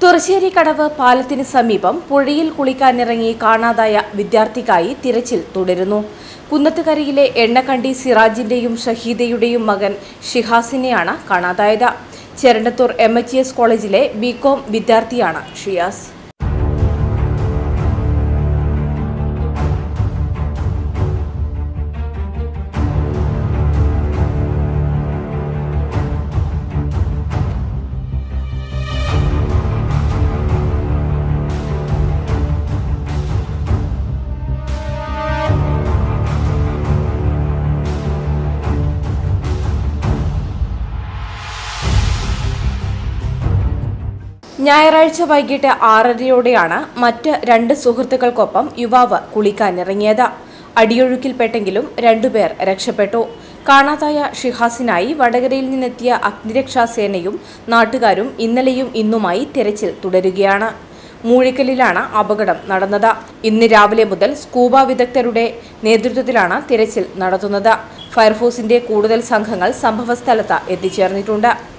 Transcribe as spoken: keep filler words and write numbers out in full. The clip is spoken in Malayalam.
തുറശ്ശേരി കടവ് പാലത്തിന് സമീപം പുഴയിൽ കുളിക്കാനിറങ്ങി കാണാതായ വിദ്യാർത്ഥിക്കായി തിരച്ചിൽ തുടരുന്നു. കുന്നത്തുകരയിലെ എണ്ണക്കണ്ടി സിറാജിന്റെയും ഷഹീദയുടെയും മകൻ ഷിഹാസിനെയാണ് കാണാതായത്. ചെരണ്ടത്തൂർ എം എച്ച് എസ് കോളേജിലെ ബികോം വിദ്യാർത്ഥിയാണ് ഷിയാസ്. ഞായറാഴ്ച വൈകിട്ട് ആറരയോടെയാണ് മറ്റ് രണ്ട് സുഹൃത്തുക്കൾക്കൊപ്പം യുവാവ് കുളിക്കാനിറങ്ങിയത്. അടിയൊഴുക്കിൽപ്പെട്ടെങ്കിലും രണ്ടുപേർ രക്ഷപ്പെട്ടു. കാണാതായ ഷിഹാസിനായി വടകരയിൽ നിന്നെത്തിയ അഗ്നിരക്ഷാസേനയും നാട്ടുകാരും ഇന്നലെയും ഇന്നുമായി തെരച്ചിൽ തുടരുകയാണ്. മൂഴിക്കലിലാണ് അപകടം നടന്നത്. ഇന്ന് രാവിലെ മുതൽ സ്കൂബ വിദഗ്ധരുടെ നേതൃത്വത്തിലാണ് തിരച്ചിൽ നടത്തുന്നത്. ഫയർഫോഴ്സിന്റെ കൂടുതൽ സംഘങ്ങൾ സംഭവസ്ഥലത്ത് എത്തിച്ചേർന്നിട്ടുണ്ട്.